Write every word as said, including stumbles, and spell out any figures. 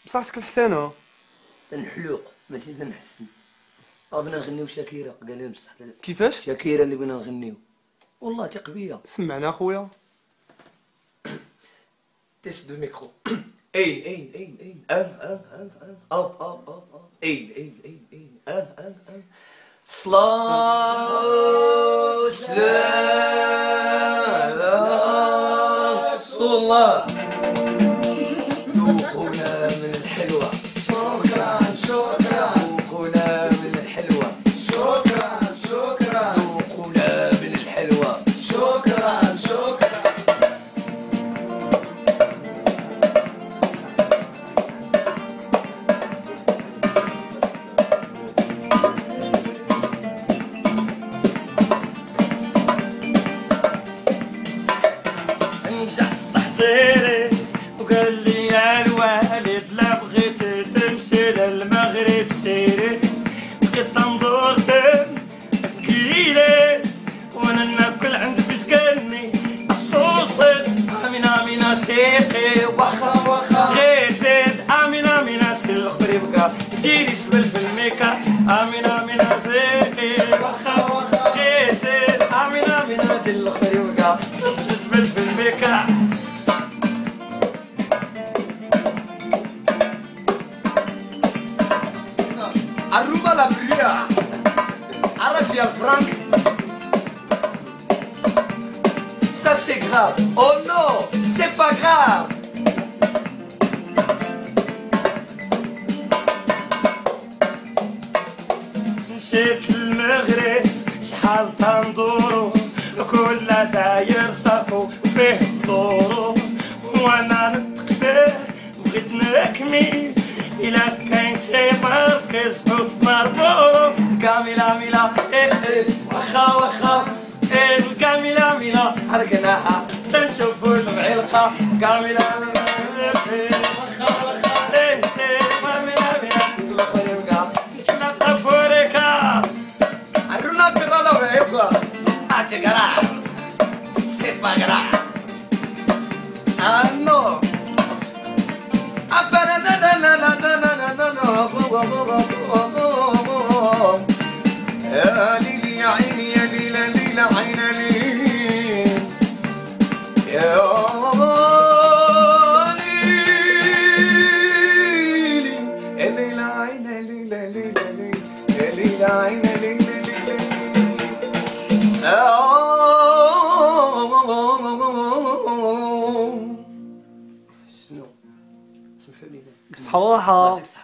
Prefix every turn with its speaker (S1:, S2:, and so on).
S1: بصحتك الحسانه.
S2: تنحلوق ماشي تنحسن. بغينا نغنيو شاكيرا، قال لي بصح
S1: كيفاش؟
S2: شاكيرا اللي بغينا نغنيو. والله ثق بيا.
S1: سمعنا اخويا.
S2: تيست دو ميكرو. اين اين اين اين ام ام ام ام اب اب اب اب اين اين اين اين ام ام ام صلاة سلام الله. ذوقنا من الحلوة. شكرا شكرا. ذوقنا من الحلوة. شكرا شكرا. ذوقنا من الحلوة. شكرا شكرا.
S3: وقال لي يا الوالد لا بغيت تمشي للمغرب سيري. بقيت تنظر ثقيلة وانا ناكل عند بشكلني الصوصي. امين امين سيقي واخا واخا غير زيد. امين امين سي الاخر يبقى ديري سبل في الميكا. امين امين سيقي واخا واخا غير زيد. امين امين سي الاخر يبقى سبل في الميكا.
S2: Aruba la pluie. Arrache le franc. Ça c'est grave. Oh non, c'est pas grave.
S3: مشيت للمغرب شحال تندورو كل داير صافو وفيه دورو وانا نتقدر بغيت نكمي إلا كاين شي مركز حب مربورو. كاملة ميلا إيه إيه واخا واخا إيه كاملة ميلا حرقناها تنشوفو المعلقة. كاملة ميلا إيه إيه واخا واخا إيه إيه كاملة ميلا سيد الأخر يبقى كنا تفوريكا.
S2: Aruna perra la oreja. Ah, qué grave. C'est pas grave. Ah non. Ah, para na na na na na na na na na. يا ليلي يا عيني يا ليلى ليلى عين ليل يا ليلي يا ليلى عين ليلى ليلى ليل يا ليلى عين ليلى ليلى شنو؟ سمحوا لي
S1: بصحة.